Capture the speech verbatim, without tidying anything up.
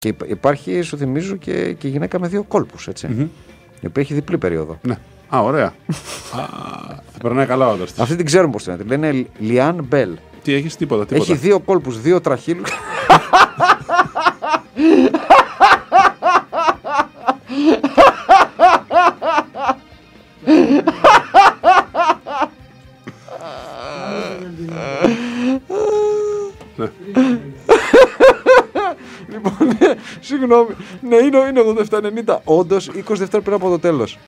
Και υπάρχει, σου θυμίζω, και, και γυναίκα με δύο κόλπους, έτσι. Mm-hmm. Η οποία έχει διπλή περίοδο. Ναι. Α, ωραία. Θα περνάει καλά όντως. Αυτή την ξέρουμε πώς την λένε. Λένε Λιάν Μπέλ. Τι έχεις, τίποτα, τίποτα. Έχει δύο κόλπους, δύο τραχύλους. Λοιπόν, ναι, συγγνώμη. Ναι, είναι, είναι ογδόντα επτά ενενήντα. Όντως, είκοσι δευτερόλεπτα πριν από το τέλος.